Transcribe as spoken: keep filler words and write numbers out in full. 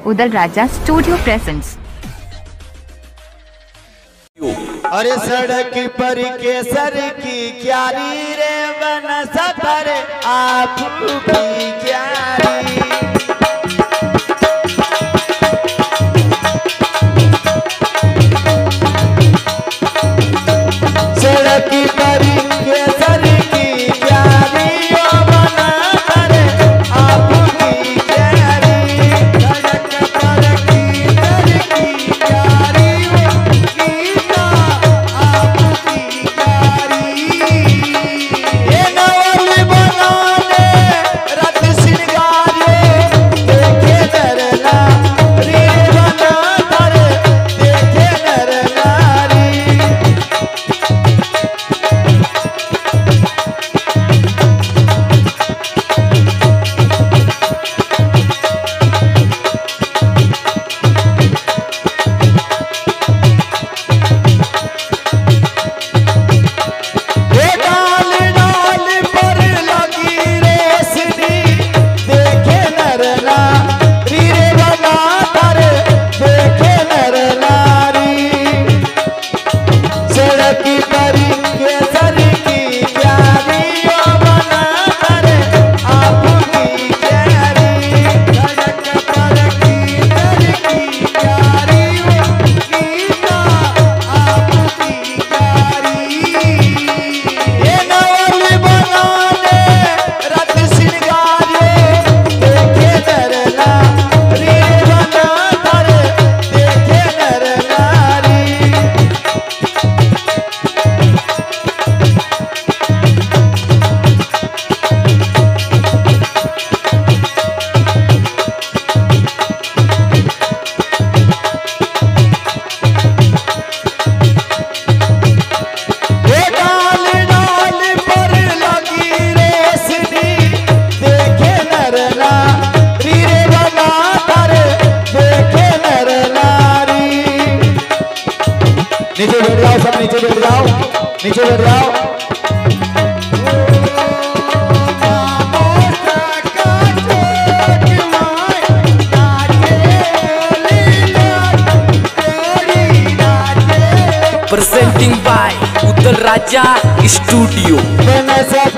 Udal Raja studio presents. अरे सड़क पर केसर की क्यारी रे बन सफर आप की क्यारी। सड़क पर केसर की क्यारी बन सफर आप की क्यारी। सड़क पर केसर की क्यारी गीता आपकी क्यारी। ये नवल बनाने रत श्रृंगारे देखे नर नारी बना कर देखे नर नारी। नीचे बैठ जाओ, सब नीचे बैठ जाओ, नीचे बैठ जाओ। Presenting by Udal Raja studio.